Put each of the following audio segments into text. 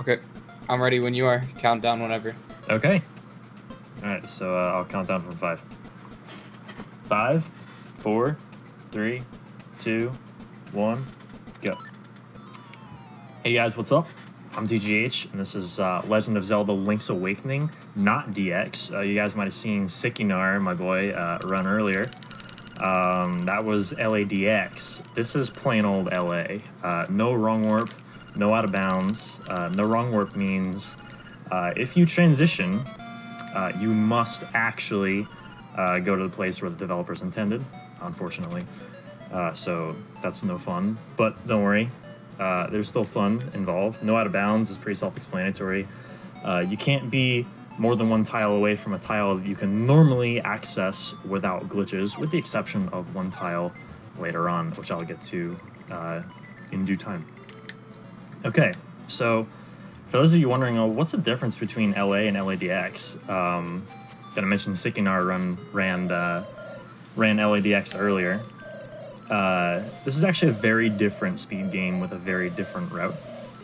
Okay, I'm ready when you are. Count down whenever. Okay. Alright, so I'll count down from 5. 5, 4, 3, 2, 1, go. Hey guys, what's up? I'm TGH, and this is Legend of Zelda Link's Awakening, not DX. You guys might have seen Sikinar, my boy, run earlier. That was LADX. This is plain old LA. No wrong warp, no out of bounds. No wrong warp means if you transition, you must actually go to the place where the developers intended, unfortunately. So that's no fun, but don't worry. There's still fun involved. No out of bounds is pretty self-explanatory. You can't be more than one tile away from a tile that you can normally access without glitches, with the exception of one tile later on, which I'll get to in due time. Okay, so for those of you wondering, oh, what's the difference between LA and LADX? Gonna mention Sikinar ran LADX earlier. This is actually a very different speed game with a very different route.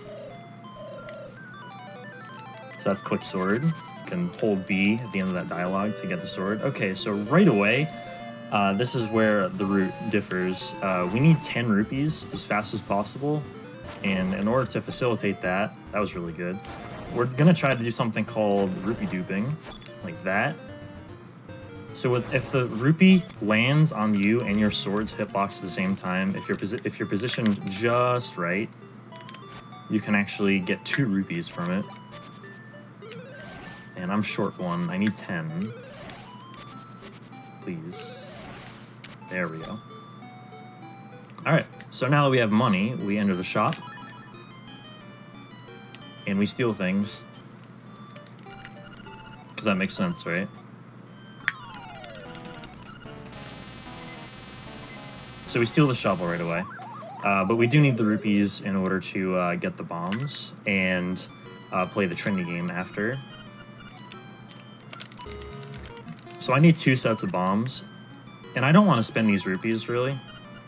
So that's quick sword. You can hold B at the end of that dialogue to get the sword. Okay, so right away, this is where the route differs. We need 10 rupees as fast as possible, and in order to facilitate that, that was really good. We're gonna try to do something called rupee duping, like that. So if the rupee lands on you and your sword's hitbox at the same time, if you're positioned just right, you can actually get 2 rupees from it. And I'm short 1. I need 10. Please. There we go. Alright, so now that we have money, we enter the shop. And we steal things. Because that makes sense, right? So we steal the shovel right away, but we do need the rupees in order to get the bombs and play the Trinity game after. So I need 2 sets of bombs, and I don't want to spend these rupees, really.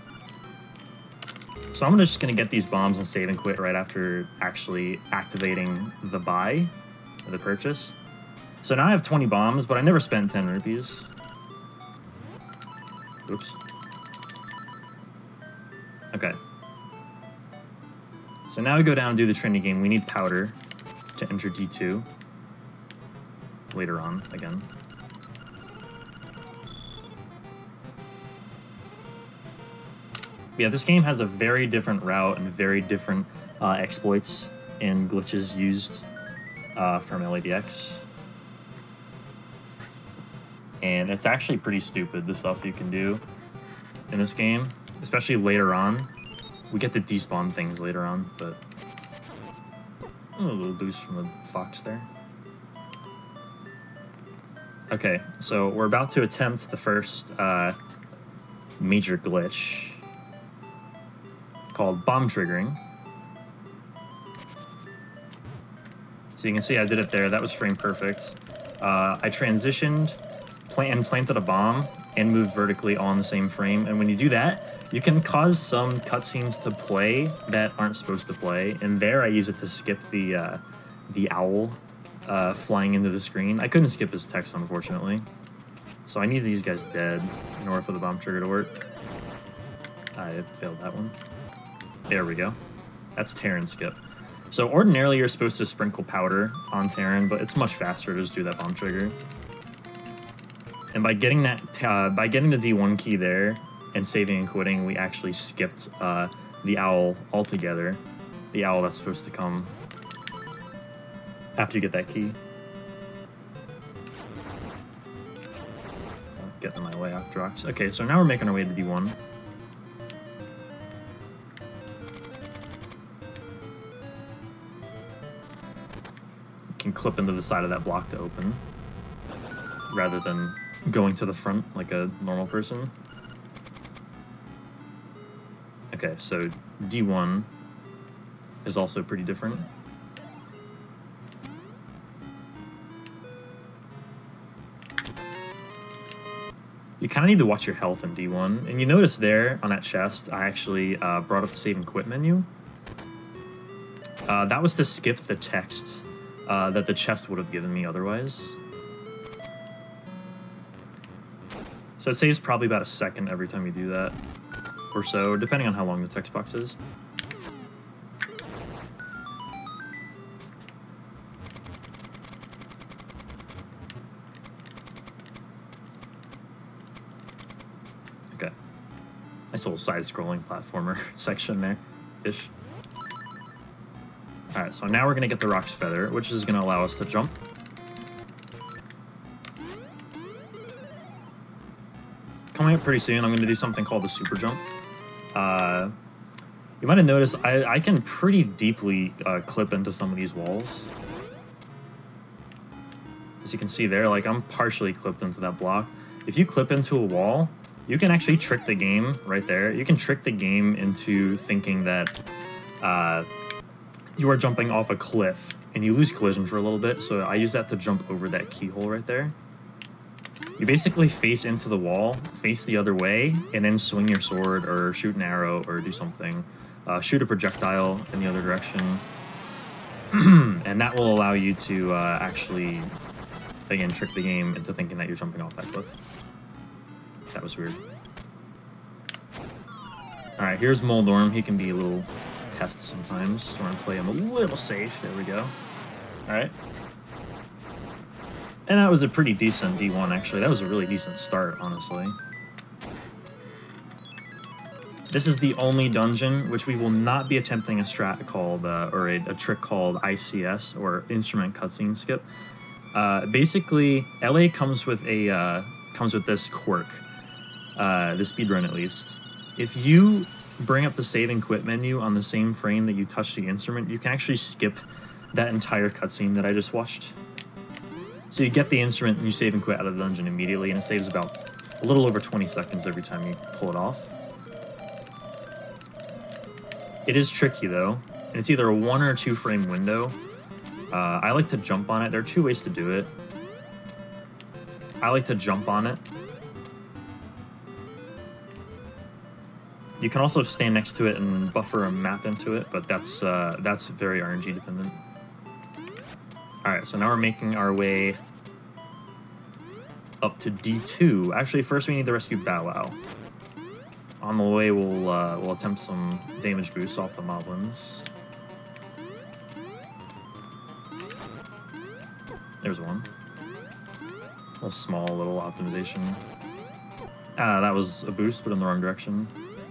So I'm just going to get these bombs and save and quit right after actually activating the buy, or the purchase. So now I have 20 bombs, but I never spent 10 rupees. Oops. Okay. So now we go down and do the Trinity game. We need powder to enter D2. Later on, again. Yeah, this game has a very different route and very different exploits and glitches used from LADX. And it's actually pretty stupid, the stuff you can do in this game. Especially later on. We get to despawn things later on, but... Oh, a little boost from the fox there. Okay, so we're about to attempt the first major glitch called bomb triggering. So you can see I did it there. That was frame perfect. I transitioned and planted a bomb and moved vertically on the same frame, and when you do that, you can cause some cutscenes to play that aren't supposed to play, and there I use it to skip the owl flying into the screen. I couldn't skip his text, unfortunately. So I need these guys dead in order for the bomb trigger to work. I failed that one. There we go. That's Terran skip. So ordinarily you're supposed to sprinkle powder on Terran, but it's much faster to just do that bomb trigger. And by getting that, by getting the D1 key there, and saving and quitting, we actually skipped the owl altogether. The owl that's supposed to come after you get that key. Get in my way, Octrox. Okay, so now we're making our way to D1. You can clip into the side of that block to open, rather than going to the front like a normal person. Okay, so D1 is also pretty different. You kind of need to watch your health in D1. And you notice there on that chest, I actually brought up the save and quit menu. That was to skip the text that the chest would have given me otherwise. So it saves probably about a second every time you do that, or so, depending on how long the text box is. Okay. Nice little side-scrolling platformer section there-ish. Alright, so now we're going to get the Roc's Feather, which is going to allow us to jump. Coming up pretty soon, I'm going to do something called the Super Jump. You might have noticed I can pretty deeply clip into some of these walls. As you can see there, like, I'm partially clipped into that block. If you clip into a wall, you can actually trick the game right there. You can trick the game into thinking that you are jumping off a cliff, and you lose collision for a little bit, so I use that to jump over that keyhole right there. You basically face into the wall, face the other way, and then swing your sword, or shoot an arrow, or do something. Shoot a projectile in the other direction. And that will allow you to actually, again, trick the game into thinking that you're jumping off that cliff. That was weird. Alright, here's Moldorm. He can be a little test sometimes, so we're going to play him a little safe. There we go. Alright. And that was a pretty decent D1, actually. That was a really decent start, honestly. This is the only dungeon which we will not be attempting a strat called, or a trick called ICS, or Instrument Cutscene Skip. Basically, LA comes with this quirk, the speedrun at least. If you bring up the save and quit menu on the same frame that you touch the instrument, you can actually skip that entire cutscene that I just watched. So you get the instrument and you save and quit out of the dungeon immediately, and it saves about a little over 20 seconds every time you pull it off. It is tricky though, and it's either a 1 or 2 frame window. I like to jump on it. There are 2 ways to do it. I like to jump on it. You can also stand next to it and buffer a map into it, but that's very RNG dependent. Alright, so now we're making our way up to D2. Actually, first we need to rescue Bow Wow. On the way, we'll attempt some damage boosts off the moblins. There's one. A small little optimization. That was a boost, but in the wrong direction.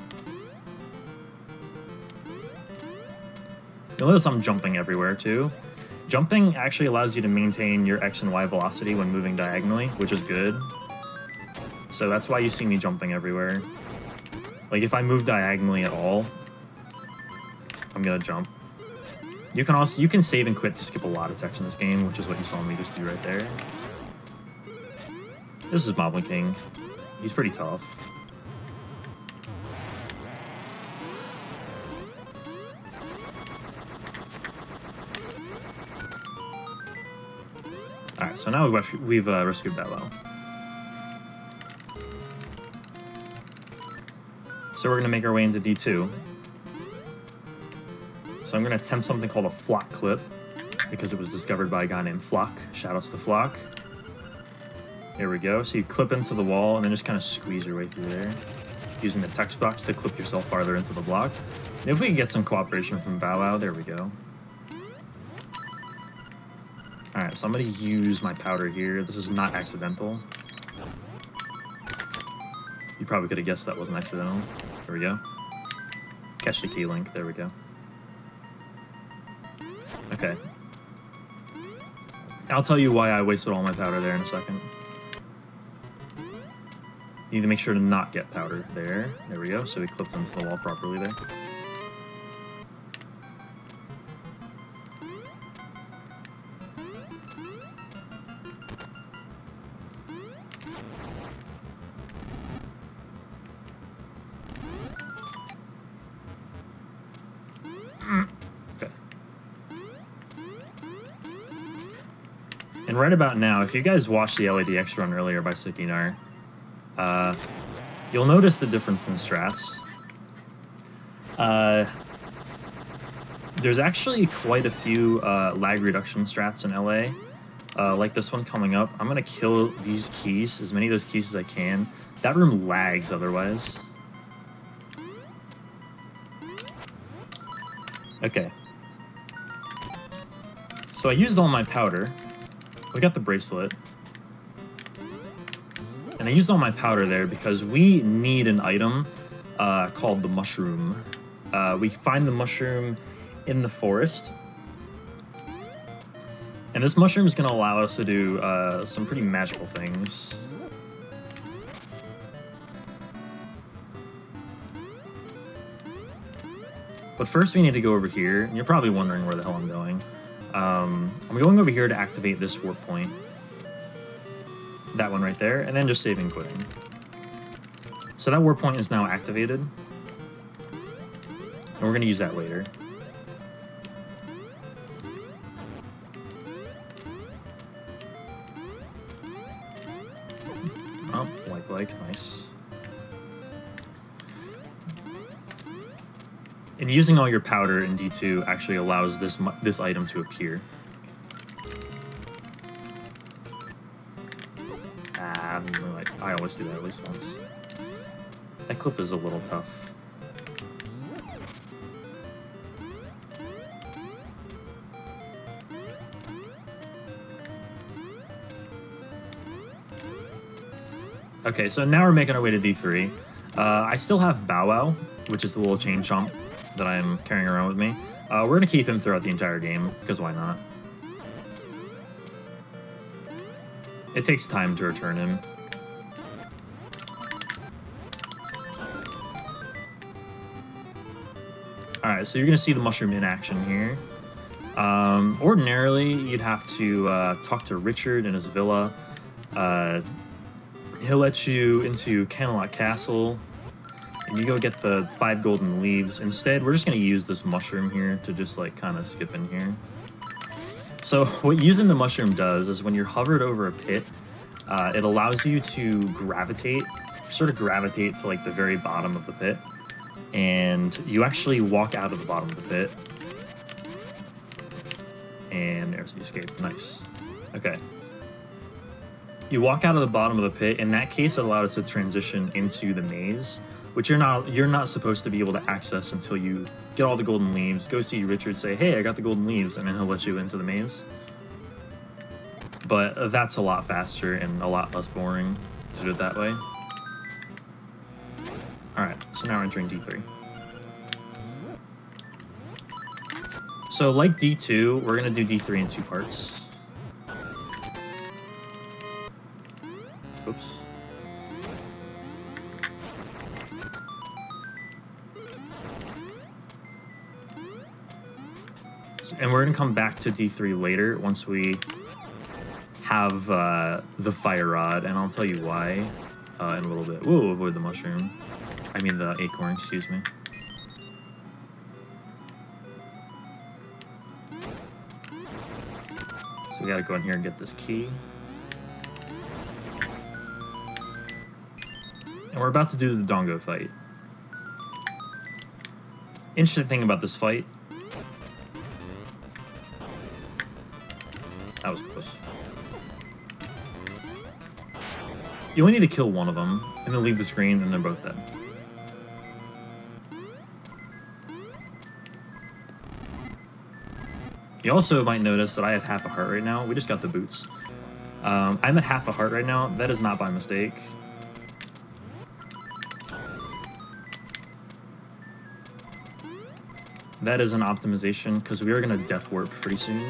You'll notice I'm jumping everywhere, too. Jumping actually allows you to maintain your X and Y velocity when moving diagonally, which is good. So that's why you see me jumping everywhere. Like, if I move diagonally at all, I'm gonna jump. You can save and quit to skip a lot of text in this game, which is what you saw me just do right there. This is Moblin King. He's pretty tough. Alright, so now we've rescued Bow Wow. So we're going to make our way into D2. So I'm going to attempt something called a Flock Clip, because it was discovered by a guy named Flock. Shoutouts to Flock. There we go. So you clip into the wall and then just kind of squeeze your way through there, using the text box to clip yourself farther into the block. And if we can get some cooperation from Bow Wow, there we go. Alright, so I'm going to use my powder here. This is not accidental. You probably could have guessed that wasn't accidental. There we go. Catch the key link. There we go. Okay. I'll tell you why I wasted all my powder there in a second. You need to make sure to not get powder there. There we go. So we clipped into the wall properly there. Okay. And right about now, if you guys watched the LADX run earlier by Sikinar, you'll notice the difference in strats. There's actually quite a few lag reduction strats in LA, like this one coming up. I'm gonna kill these keys, as many of those keys as I can. That room lags otherwise. Okay. So I used all my powder. We got the bracelet. And I used all my powder there because we need an item called the mushroom. We find the mushroom in the forest. And this mushroom is going to allow us to do some pretty magical things. But first we need to go over here, and you're probably wondering where the hell I'm going. I'm going over here to activate this warp point. That one right there, and then just saving and quitting. So that warp point is now activated. And we're going to use that later. Oh, like, nice. And using all your powder in D2 actually allows this item to appear. I always do that at least once. That clip is a little tough. Okay, so now we're making our way to D3. I still have Bow Wow, which is the little chain chomp that I'm carrying around with me. We're going to keep him throughout the entire game, because why not? It takes time to return him. Alright, so you're going to see the mushroom in action here. Ordinarily, you'd have to talk to Richard in his villa. He'll let you into Camelot Castle, and you go get the 5 golden leaves. Instead, we're just going to use this mushroom here to just, like, kind of skip in here. So what using the mushroom does is when you're hovered over a pit, it allows you to sort of gravitate to, like, the very bottom of the pit. And you actually walk out of the bottom of the pit. And there's the escape. Nice. Okay. You walk out of the bottom of the pit. In that case, it allows us to transition into the maze, which you're not supposed to be able to access until you get all the golden leaves, go see Richard, say, hey, I got the golden leaves, and then he'll let you into the maze. But that's a lot faster and a lot less boring to do it that way. Alright, so now we're entering D3. So like D2, we're going to do D3 in 2 parts. Oops. And we're going to come back to D3 later once we have the fire rod, and I'll tell you why in a little bit. We'll avoid the mushroom. I mean the acorn, excuse me. So we gotta go in here and get this key. And we're about to do the Dongo fight. Interesting thing about this fight. That was close. You only need to kill one of them, and then leave the screen, and they're both dead. You also might notice that I have half a heart right now. We just got the boots. I'm at half a heart right now. That is not by mistake. That is an optimization, because we are going to death warp pretty soon.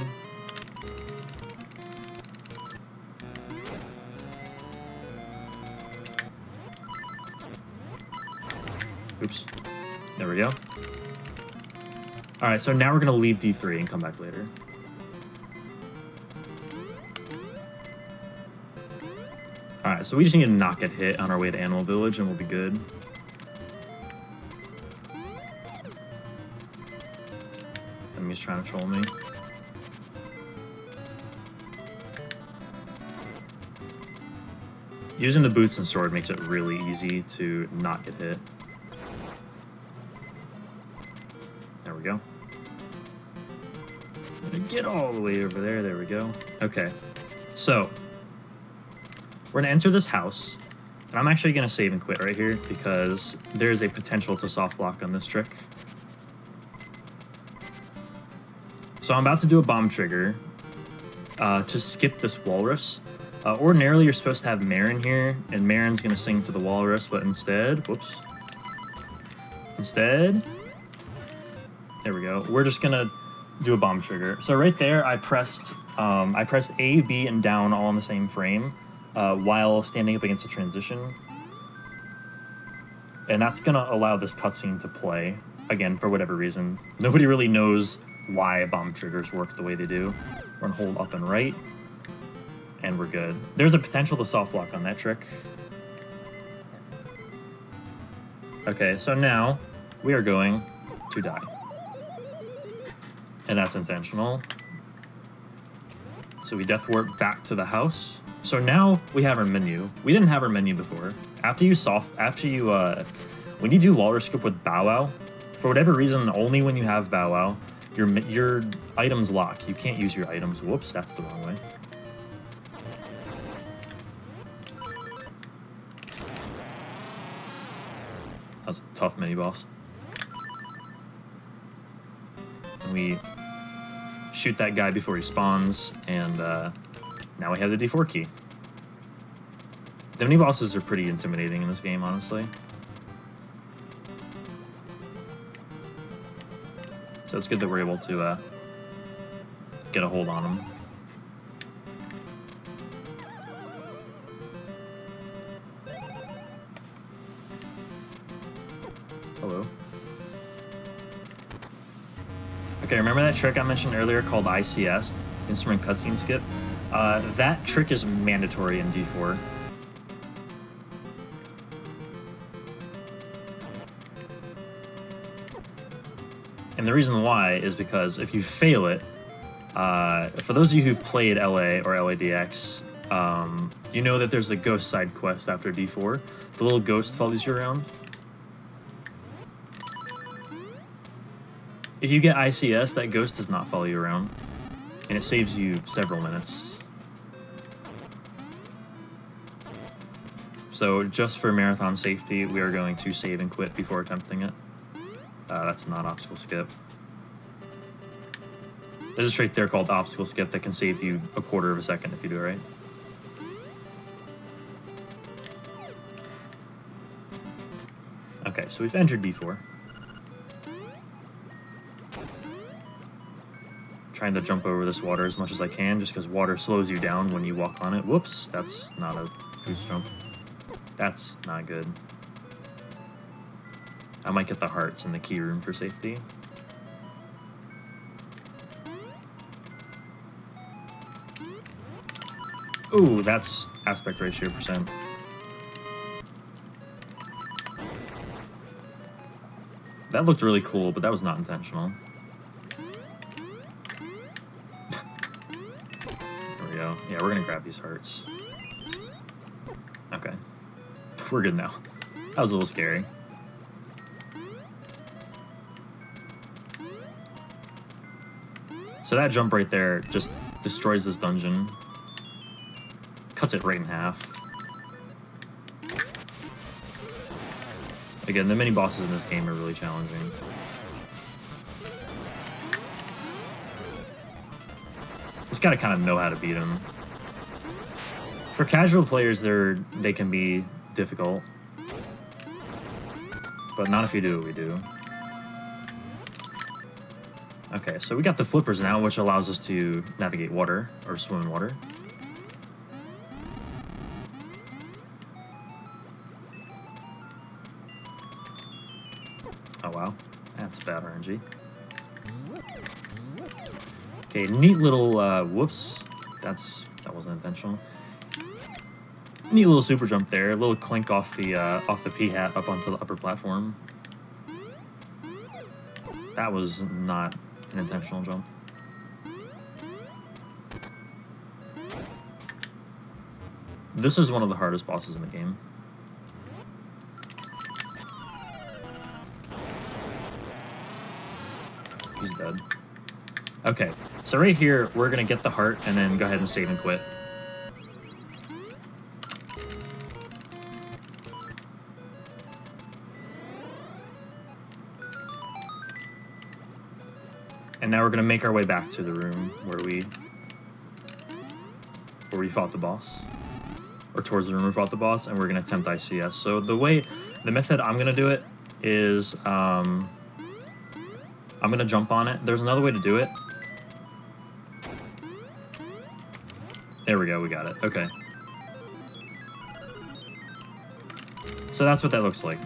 Oops. There we go. Alright, so now we're going to leave D3 and come back later. Alright, so we just need to not get hit on our way to Animal Village and we'll be good. Enemy's trying to troll me. Using the boots and sword makes it really easy to not get hit. There we go. Get all the way over there. There we go. Okay. So, we're going to enter this house. And I'm actually going to save and quit right here because there's a potential to soft lock on this trick. So I'm about to do a bomb trigger to skip this walrus. Ordinarily, you're supposed to have Marin here, and Marin's going to sing to the walrus, but instead... Whoops. Instead... There we go. We're just going to do a bomb trigger. So right there, I pressed A, B, and down all in the same frame while standing up against a transition. And that's going to allow this cutscene to play, again, for whatever reason. Nobody really knows why bomb triggers work the way they do. We're going to hold up and right, and we're good. There's a potential to soft lock on that trick. Okay, so now we are going to die. And that's intentional. So we death warp back to the house. So now we have our menu. We didn't have our menu before. When you do Walrus Scoop with Bow Wow, for whatever reason, only when you have Bow Wow, your items lock. You can't use your items. Whoops, that's the wrong way. That was a tough mini boss. And we shoot that guy before he spawns, and now we have the D4 key. The mini bosses are pretty intimidating in this game, honestly. So it's good that we're able to get a hold on them. Hello. Okay, remember that trick I mentioned earlier called ICS, Instrument Cutscene Skip? That trick is mandatory in D4. And the reason why is because if you fail it, for those of you who've played LA or LADX, you know that there's a ghost side quest after D4. The little ghost follows you around. If you get ICS, that ghost does not follow you around, and it saves you several minutes. So just for marathon safety, we are going to save and quit before attempting it. That's not obstacle skip. There's a trick there called obstacle skip that can save you a quarter of a second if you do it right. Okay, so we've entered D4. Trying to jump over this water as much as I can, just because water slows you down when you walk on it. Whoops, that's not a goose jump. That's not good. I might get the hearts in the key room for safety. Ooh, that's aspect ratio %. That looked really cool, but that was not intentional. There we go. Yeah, we're gonna grab these hearts. Okay. We're good now. That was a little scary. So that jump right there just destroys this dungeon. Cuts it right in half. Again, the mini bosses in this game are really challenging. Just gotta kind of know how to beat them. For casual players, they can be difficult. But not if you do what we do. Okay, so we got the flippers now, which allows us to navigate water, or swim in water. Oh wow, that's bad RNG. Okay, neat little, whoops, that wasn't intentional. Neat little super jump there, a little clink off the P-hat up onto the upper platform. That was not an intentional jump. This is one of the hardest bosses in the game. He's dead. Okay, so right here, we're going to get the heart and then go ahead and save and quit. And now we're going to make our way back to the room where we fought the boss. Or towards the room we fought the boss, and we're going to attempt ICS. So the method I'm going to do it is, I'm going to jump on it. There's another way to do it. There we go, we got it. Okay. So that's what that looks like.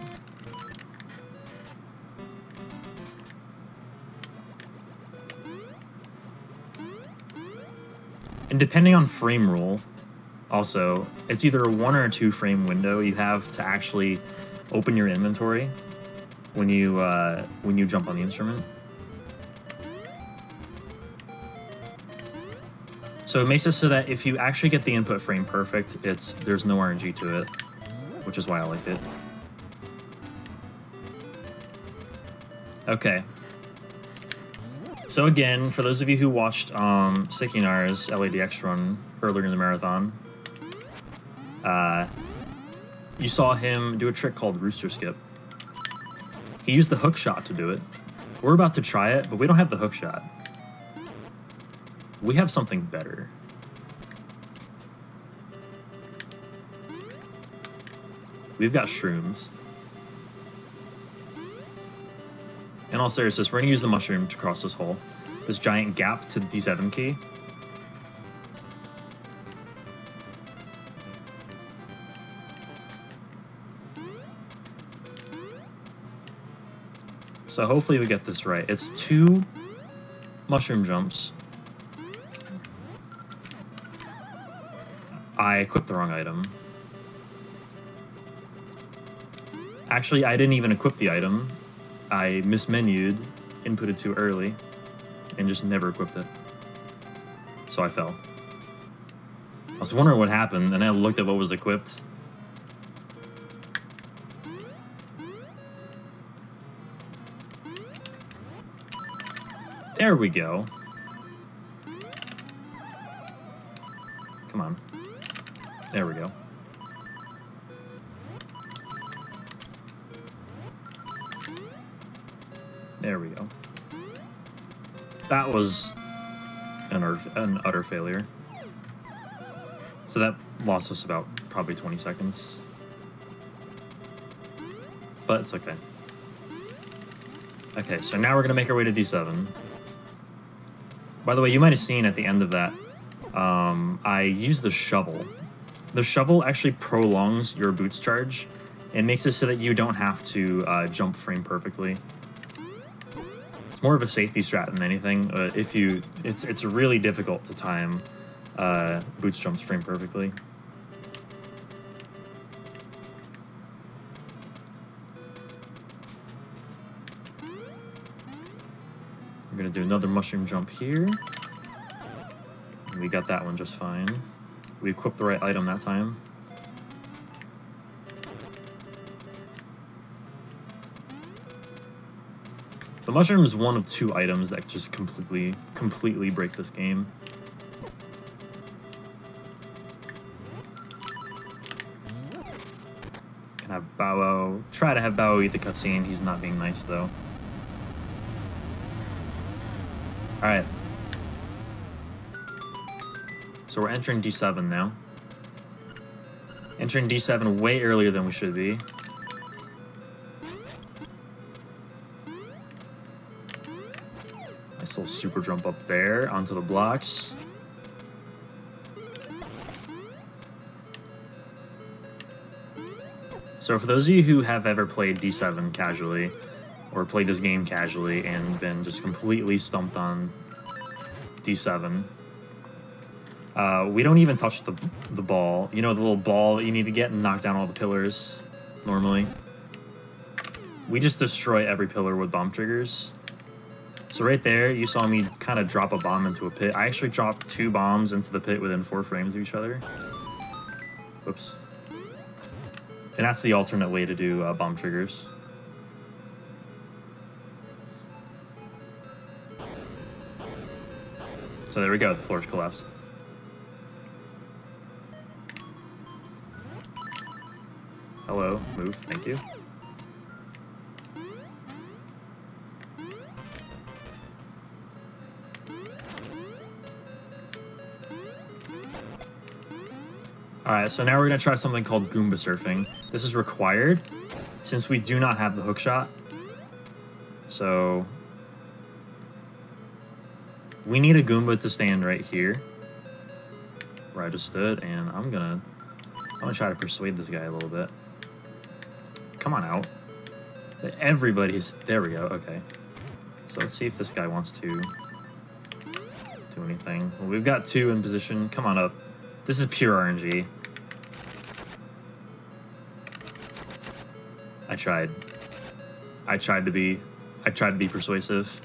And depending on frame rule, also, it's either a 1 or a 2 frame window you have to actually open your inventory when you jump on the instrument. So it makes it so that if you actually get the input frame perfect, there's no RNG to it, which is why I like it. Okay. So again, for those of you who watched Sikinar's LADX run earlier in the marathon, you saw him do a trick called Rooster Skip. He used the hook shot to do it. We're about to try it, but we don't have the hook shot. We have something better. We've got shrooms. In all seriousness, we're going to use the mushroom to cross this hole. This giant gap to the D7 key. So hopefully we get this right. It's 2 mushroom jumps. I equipped the wrong item. Actually, I didn't even equip the item. I mismenued, inputted too early, and just never equipped it. So I fell. I was wondering what happened, and I looked at what was equipped. There we go. Come on. There we go. There we go. That was an utter failure. So that lost us about probably 20 seconds. But it's okay. Okay, so now we're going to make our way to D7. By the way, you might have seen at the end of that, I used the shovel. The shovel actually prolongs your boots charge. It makes it so that you don't have to jump frame perfectly. It's more of a safety strat than anything. It's really difficult to time boots jumps frame perfectly. We're gonna do another mushroom jump here. We got that one just fine. We equipped the right item that time. The mushroom is one of 2 items that just completely break this game. Can have Bao try to have Bao eat the cutscene. He's not being nice though. Alright. So we're entering D7 now. Entering D7 way earlier than we should be. Nice little super jump up there onto the blocks. So for those of you who have ever played D7 casually, or played this game casually and been just completely stumped on D7, we don't even touch the ball. You know, the little ball that you need to get and knock down all the pillars normally. We just destroy every pillar with bomb triggers. So right there, you saw me kind of drop a bomb into a pit. I actually dropped 2 bombs into the pit within 4 frames of each other. Whoops. And that's the alternate way to do bomb triggers. So there we go, the floor's collapsed. Hello, move, thank you. Alright, so now we're going to try something called Goomba surfing. This is required since we do not have the hook shot. So we need a Goomba to stand right here where I just stood, and I'm gonna try to persuade this guy a little bit. Come on out. Everybody's there we go, okay. So let's see if this guy wants to do anything. Well, we've got 2 in position. Come on up. This is pure RNG. I tried to be persuasive.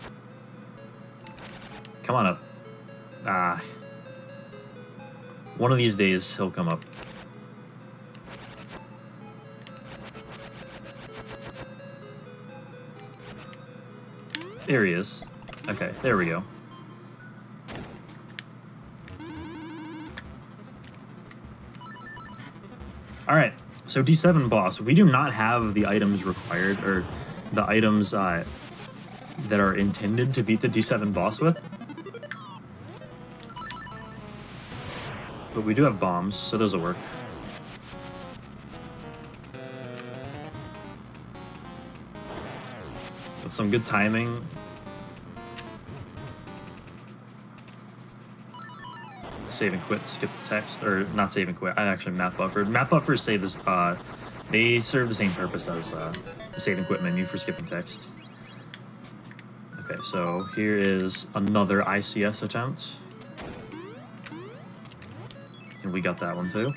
Come on up. Ah. One of these days he'll come up. There he is. Okay, there we go. Alright, so D7 boss. We do not have the items required, or the items that are intended to beat the D7 boss with. But we do have bombs, so those will work. With some good timing. Save and quit, skip the text, or not save and quit. I actually map buffered. Map buffers save this. They serve the same purpose as the save and quit menu for skipping text. Okay, so here is another ICS attempt, and we got that one too.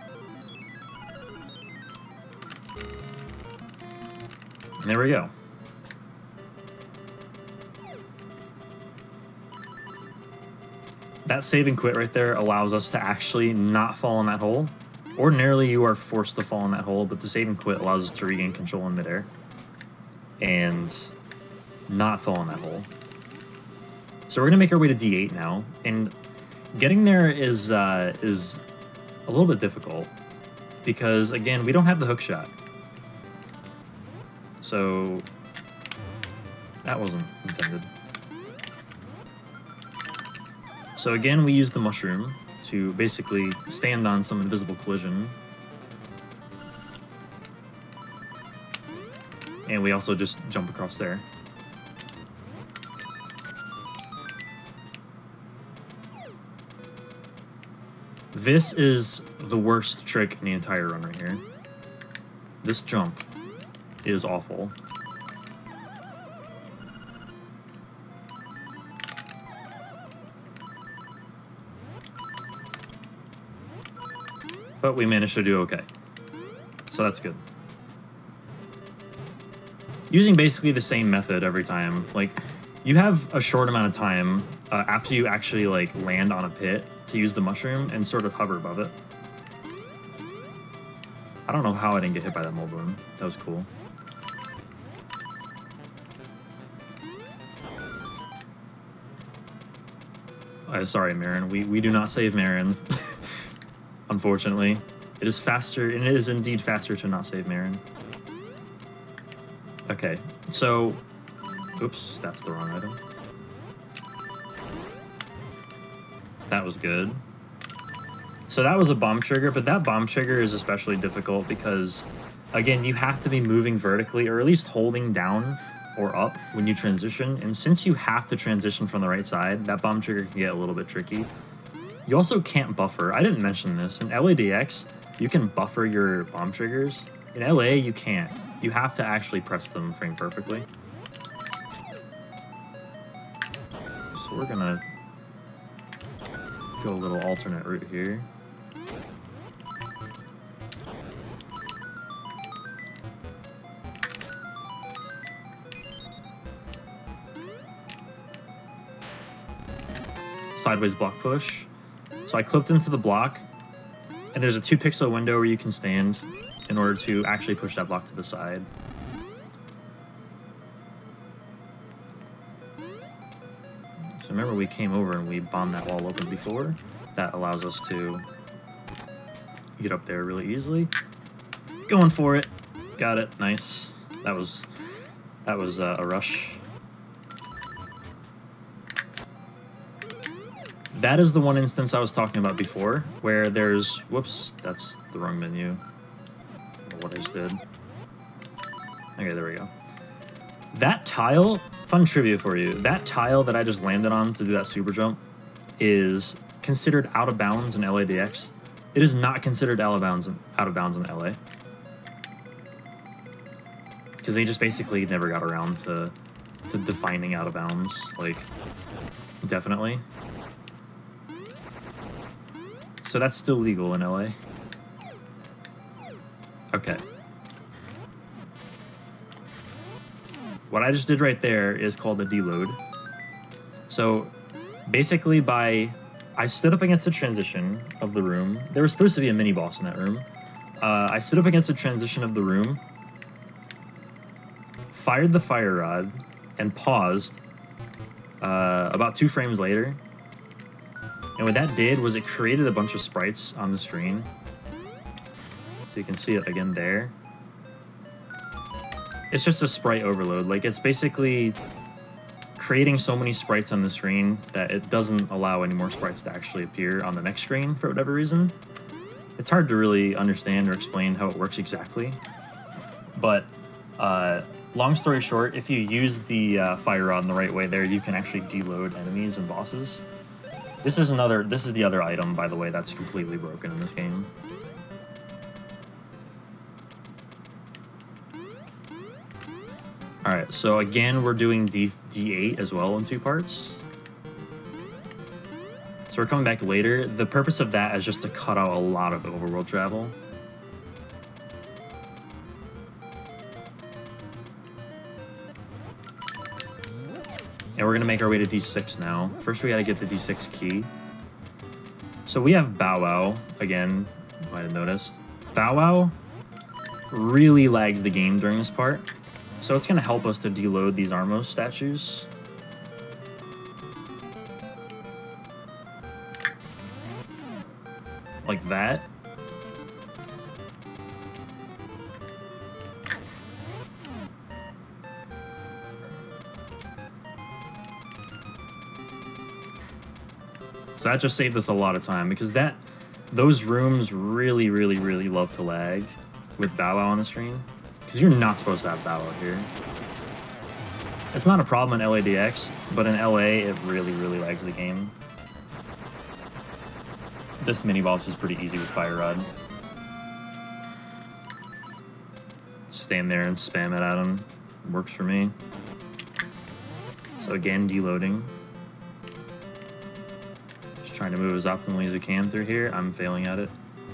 And there we go. That save and quit right there allows us to actually not fall in that hole. Ordinarily, you are forced to fall in that hole, but the save and quit allows us to regain control in midair and not fall in that hole. So we're gonna make our way to D8 now, and getting there is a little bit difficult because again, we don't have the hook shot. So that wasn't intended. So again, we use the mushroom to basically stand on some invisible collision. And we also just jump across there. This is the worst trick in the entire run right here. This jump is awful. But we managed to do okay. So that's good. Using basically the same method every time. Like, you have a short amount of time after you actually like land on a pit to use the mushroom and sort of hover above it. I don't know how I didn't get hit by that mole balloon. That was cool. Sorry, Marin. We do not save Marin. Unfortunately. It is faster, and it is indeed faster to not save Marin. Okay, so... Oops, that's the wrong item. That was good. So that was a bomb trigger, but that bomb trigger is especially difficult because, again, you have to be moving vertically, or at least holding down or up when you transition, and since you have to transition from the right side, that bomb trigger can get a little bit tricky. You also can't buffer. I didn't mention this. In LADX, you can buffer your bomb triggers. In LA, you can't. You have to actually press them frame perfectly. So we're gonna go a little alternate route here. Sideways block push. So I clipped into the block, and there's a 2-pixel window where you can stand in order to actually push that block to the side. So remember we came over and we bombed that wall open before. That allows us to get up there really easily. Going for it. Got it. Nice. That was a rush. That is the one instance I was talking about before, where there's... Whoops, that's the wrong menu. I don't know what I just did. Okay, there we go. That tile... Fun trivia for you. That tile that I just landed on to do that super jump is considered out of bounds in LADX. It is not considered out of bounds in LA. Because they just basically never got around to defining out of bounds, like, definitely. So that's still legal in LA. Okay. What I just did right there is called a deload. So basically I stood up against the transition of the room. There was supposed to be a mini boss in that room. I stood up against the transition of the room, fired the fire rod, and paused about 2 frames later. And what that did was it created a bunch of sprites on the screen. So you can see it again there. It's just a sprite overload. Like, it's basically creating so many sprites on the screen that it doesn't allow any more sprites to actually appear on the next screen for whatever reason. It's hard to really understand or explain how it works exactly. But long story short, if you use the fire rod in the right way there, you can actually deload enemies and bosses. This is the other item, by the way, that's completely broken in this game. Alright, so again, we're doing D8 as well in 2 parts. So we're coming back later. The purpose of that is just to cut out a lot of overworld travel. And we're gonna make our way to D6 now. First we gotta get the D6 key. So we have Bow Wow, again, you might have noticed. Bow Wow really lags the game during this part. So it's gonna help us to deload these Armos statues. Like that. So that just saved us a lot of time, because those rooms really, really, really love to lag with Bow Wow on the screen. Because you're not supposed to have Bow Wow here. It's not a problem in LADX, but in LA, it really, really lags the game. This mini-boss is pretty easy with Fire Rod. Stand there and spam it at him. Works for me. So again, deloading. Just trying to move as optimally as I can through here. I'm failing at it.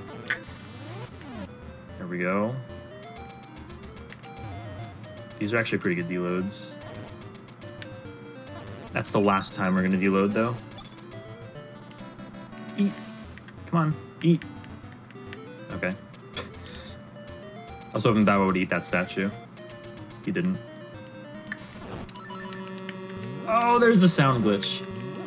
There we go. These are actually pretty good deloads. That's the last time we're gonna deload, though. Eat. Come on, eat. Okay. I was hoping Bow Wow would eat that statue. He didn't. Oh, there's the sound glitch.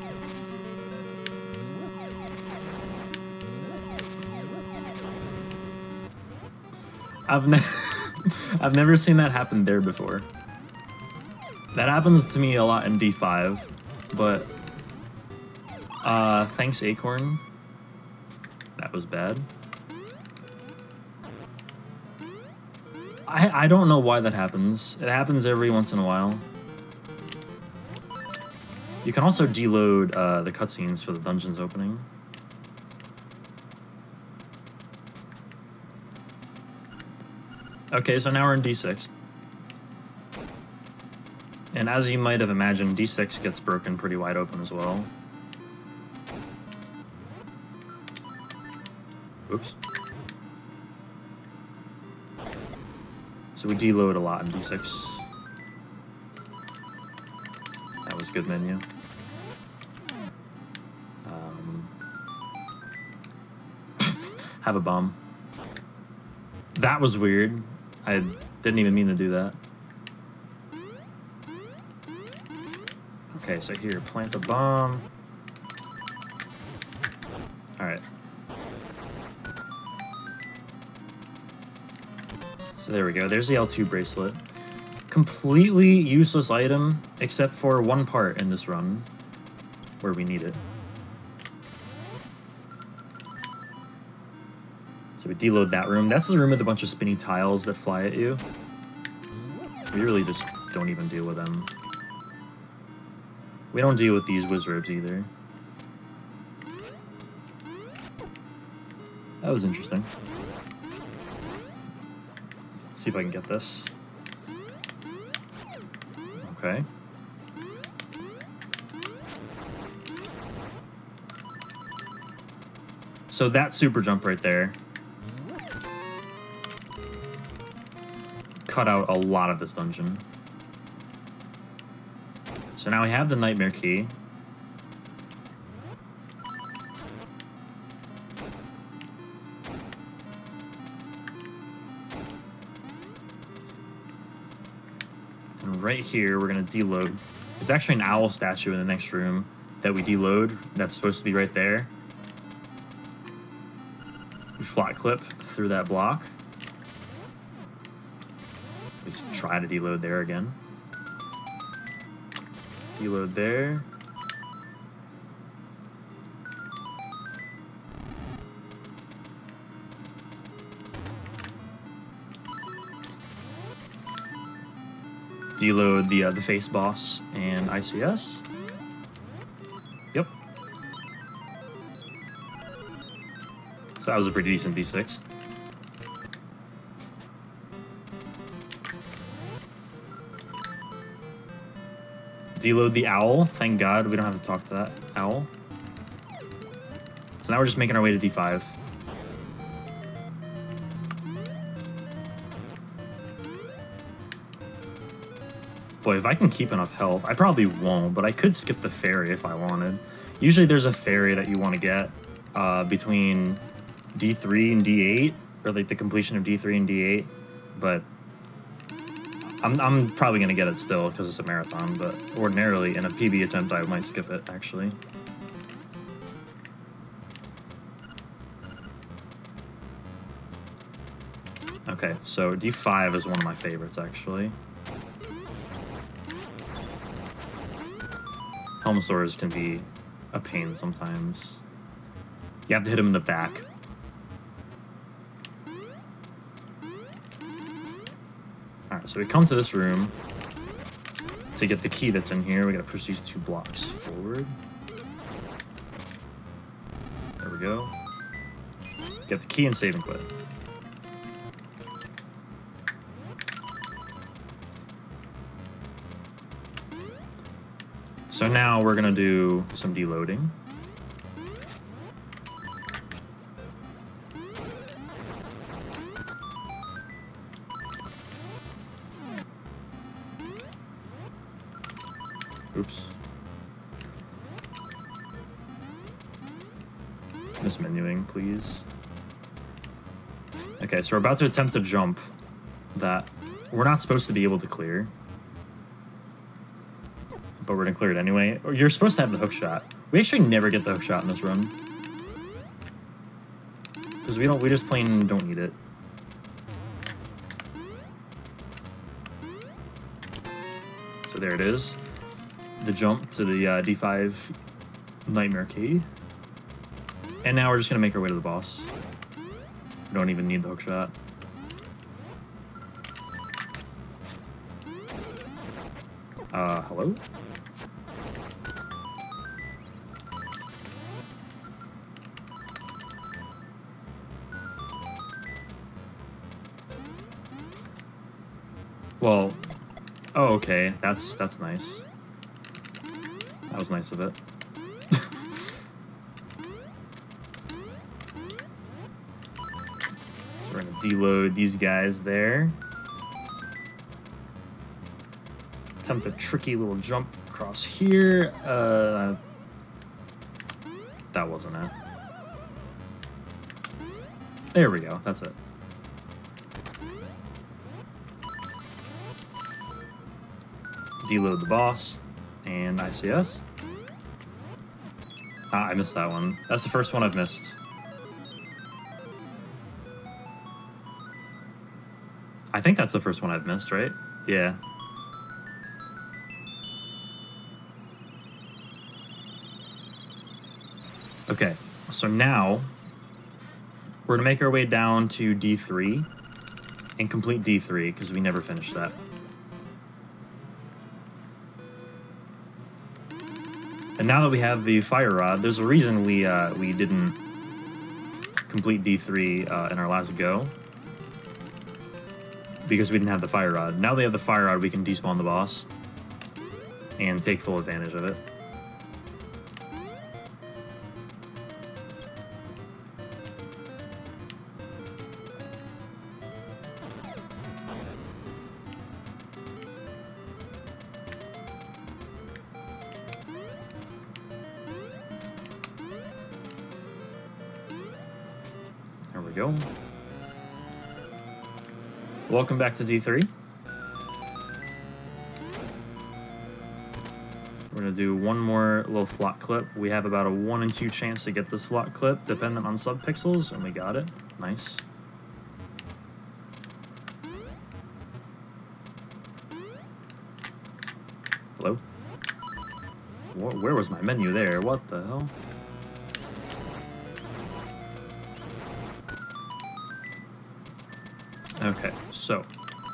I've never seen that happen there before. That happens to me a lot in D5, but thanks Acorn. That was bad. I don't know why that happens. It happens every once in a while. You can also deload the cutscenes for the dungeons opening. Okay, so now we're in D6. And as you might have imagined, D6 gets broken pretty wide open as well. Oops. So we deload a lot in D6. That was good menu. Have a bomb. That was weird. I didn't even mean to do that. Okay, so here, plant the bomb. Alright. So there we go. There's the L2 bracelet. Completely useless item, except for one part in this run, where we need it. So we deload that room. That's the room with a bunch of spinny tiles that fly at you. We really just don't even deal with them. We don't deal with these wizards either. That was interesting. Let's see if I can get this. Okay. So that super jump right there cut out a lot of this dungeon. So now we have the nightmare key. And right here, we're going to deload. There's actually an owl statue in the next room that we deload. That's supposed to be right there. We flat clip through that block. Just try to deload there again. Deload there. Deload the face boss and ICS. Yep. So that was a pretty decent D6. Deload the owl. Thank God we don't have to talk to that owl. So now we're just making our way to D5. Boy, if I can keep enough health, I probably won't, but I could skip the fairy if I wanted. Usually there's a fairy that you want to get between D3 and D8, or like the completion of D3 and D8, but I'm probably going to get it still because it's a marathon, but ordinarily in a PB attempt I might skip it, actually. Okay, so D5 is one of my favorites, actually. Helmosaurs can be a pain sometimes. You have to hit him in the back. Alright, so we come to this room. To get the key that's in here, we gotta push these 2 blocks forward. There we go. Get the key and save and quit. So now we're gonna do some deloading. Oops. Mismenuing, please. Okay, so we're about to attempt a jump that we're not supposed to be able to clear. But we're gonna clear it anyway. Or you're supposed to have the hook shot. We actually never get the hook shot in this run. Because we just plain don't need it. So there it is. The jump to the D5 Nightmare Key. And now we're just gonna make our way to the boss. We don't even need the hook shot. Hello? Well, oh, okay, that's nice. That was nice of it. So we're gonna deload these guys there. Attempt a tricky little jump across here. That wasn't it. There we go, that's it. Deload the boss. And ICS. Ah, I missed that one. That's the first one I've missed. I think that's the first one I've missed, right? Yeah. Okay, so now we're gonna make our way down to D3 and complete D3 because we never finished that. And now that we have the fire rod, there's a reason we didn't complete D3 in our last go. Because we didn't have the fire rod. Now that we have the fire rod, we can despawn the boss and take full advantage of it. There we go. Welcome back to D3. We're gonna do one more little flock clip. We have about a 1 in 2 chance to get this flock clip, dependent on subpixels, and we got it. Nice. Hello? Where was my menu there? What the hell? Okay, so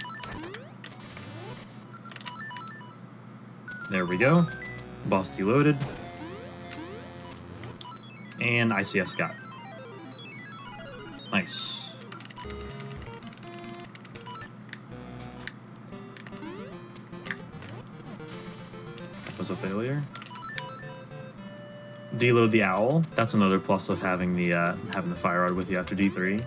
there we go. Boss deloaded. And ICS got. Nice. That was a failure. Deload the owl. That's another plus of having the fire rod with you after D3.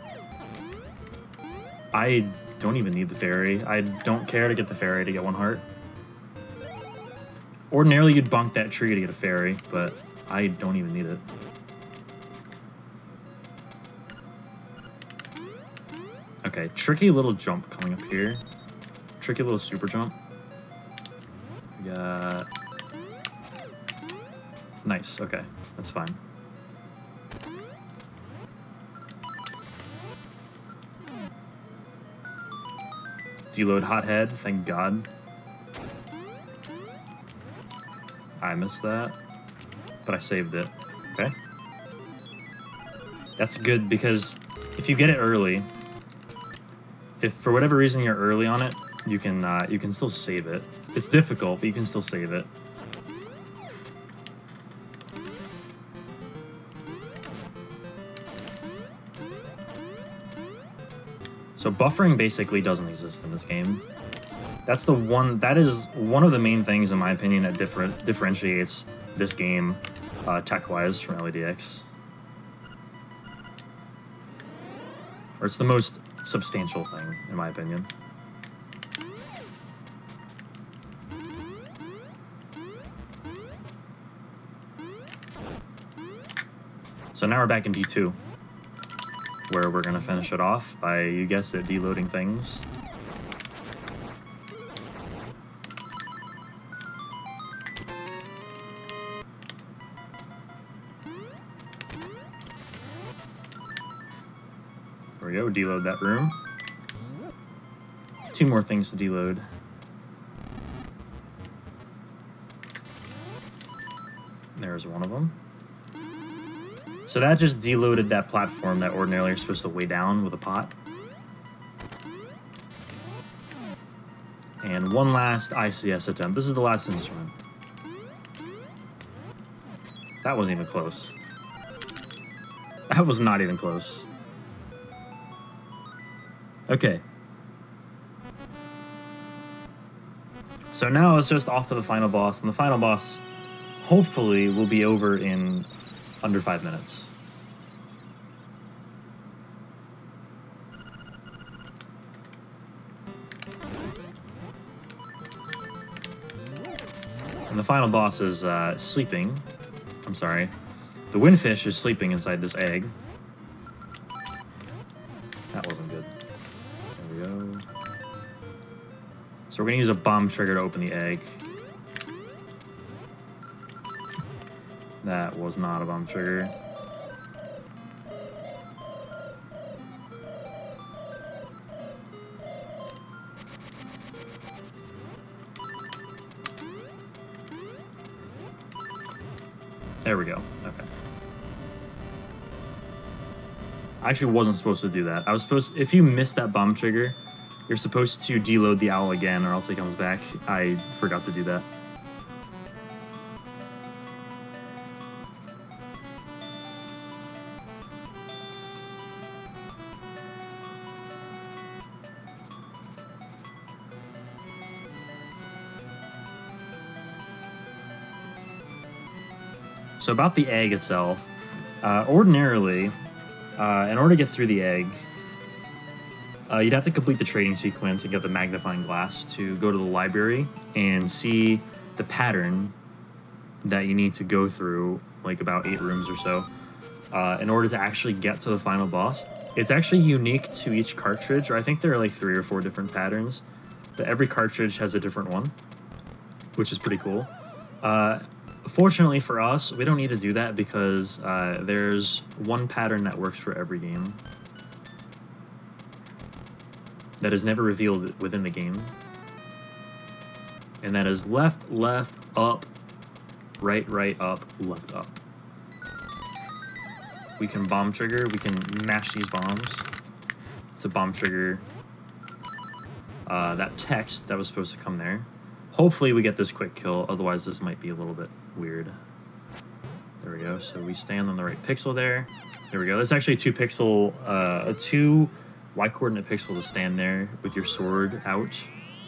I don't even need the fairy. I don't care to get the fairy to get 1 heart. Ordinarily, you'd bonk that tree to get a fairy, but I don't even need it. Okay, tricky little jump coming up here. Tricky little super jump. We got... Nice, okay. That's fine. Deload hothead, thank God. I missed that, but I saved it. Okay. That's good because if you get it early, if for whatever reason you're early on it, you can still save it. It's difficult, but you can still save it. So buffering basically doesn't exist in this game. That is one of the main things, in my opinion, that differentiates this game tech-wise from LADX. Or it's the most substantial thing, in my opinion. So now we're back in D2. Where we're gonna finish it off by, you guessed it, deloading things. There we go, deload that room. 2 more things to deload. There's one of them. So that just deloaded that platform that ordinarily you're supposed to weigh down with a pot. And one last ICS attempt. This is the last instrument. That wasn't even close. That was not even close. Okay. So now it's just off to the final boss, and the final boss hopefully will be over in under 5 minutes. And the final boss is sleeping. I'm sorry. The windfish is sleeping inside this egg. That wasn't good. There we go. So we're going to use a bomb trigger to open the egg. That was not a bomb trigger. There we go. Okay. I actually wasn't supposed to do that. I was supposed... If you miss that bomb trigger, you're supposed to deload the owl again or else it comes back. I forgot to do that. So about the egg itself, ordinarily, in order to get through the egg, you'd have to complete the trading sequence and get the magnifying glass to go to the library and see the pattern that you need to go through, like about 8 rooms or so, in order to actually get to the final boss. It's actually unique to each cartridge, or I think there are like 3 or 4 different patterns, but every cartridge has a different one, which is pretty cool. Fortunately for us, we don't need to do that because there's one pattern that works for every game that is never revealed within the game. And that is left, left, up, right, right, up, left, up. We can bomb trigger, we can mash these bombs to bomb trigger that text that was supposed to come there. Hopefully we get this quick kill, otherwise this might be a little bit weird. There we go, so we stand on the right pixel there. There we go, that's actually a 2 Y-coordinate pixel to stand there with your sword out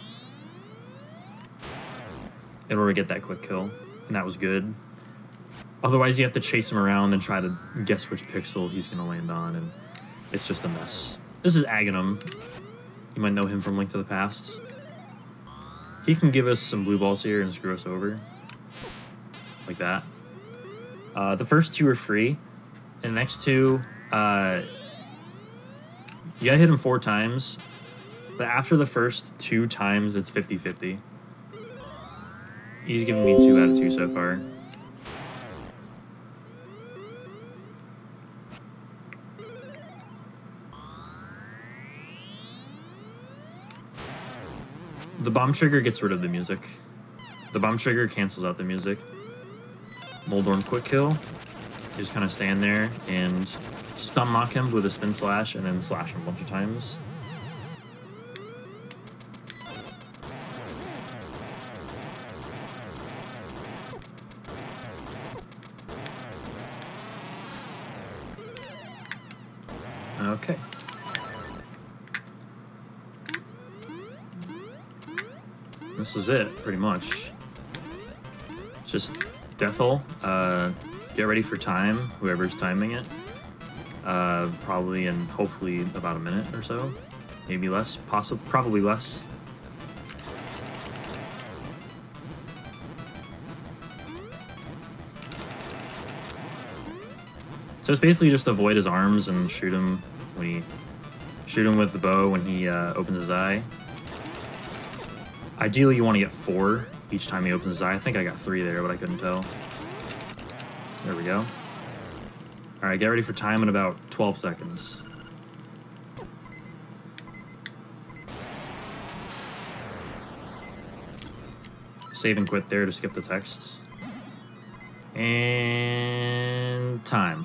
in order to get that quick kill, and that was good. Otherwise you have to chase him around and try to guess which pixel he's going to land on, and it's just a mess. This is Aghanim. You might know him from Link to the Past. He can give us some blue balls here and screw us over. Like that. The first 2 are free. And the next 2, you gotta hit him 4 times. But after the first 2 times, it's 50-50. He's giving me 2 out of 2 so far. The bomb trigger gets rid of the music. The bomb trigger cancels out the music. Moldorm quick kill. You just kind of stand there and stun lock him with a spin slash and then slash him a bunch of times. Okay. This is it, pretty much. Just Deathel, get ready for time, whoever's timing it. Probably and hopefully about a minute or so. Maybe less, probably less. So it's basically just avoid his arms and shoot him with the bow when he opens his eye. Ideally, you want to get 4 each time he opens his eye. I think I got 3 there, but I couldn't tell. There we go. Alright, get ready for time in about 12 seconds. Save and quit there to skip the text. And time.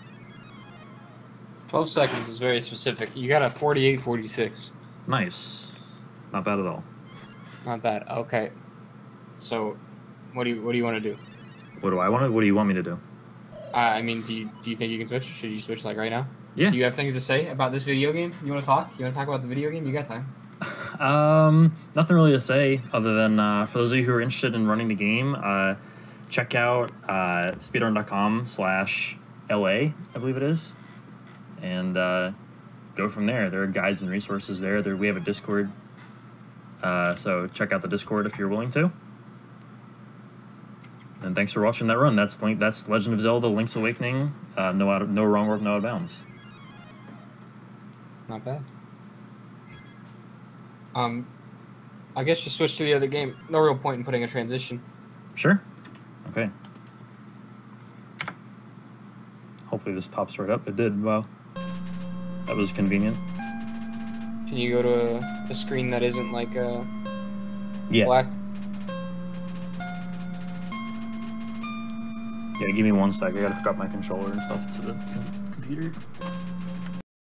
12 seconds is very specific. You got a 48-46. Nice. Not bad at all. Not bad. Okay. So, what do you want to do? What do I want to? What do you want me to do? I mean, do you think you can switch? Should you switch like right now? Yeah. Do you have things to say about this video game? You want to talk? You want to talk about the video game? You got time. Nothing really to say other than for those of you who are interested in running the game, check out speedrun.com/LA, I believe it is, and go from there. There are guides and resources there. We have a Discord. So check out the Discord if you're willing to. And thanks for watching that run. That's Legend of Zelda: Link's Awakening. No wrong warp, no out of bounds. Not bad. I guess just switch to the other game. No real point in putting a transition. Sure. Okay. Hopefully this pops right up. It did. Wow. That was convenient. Can you go to a screen that isn't like yeah. black? Yeah, give me 1 sec. I gotta hook up my controller and stuff to the computer.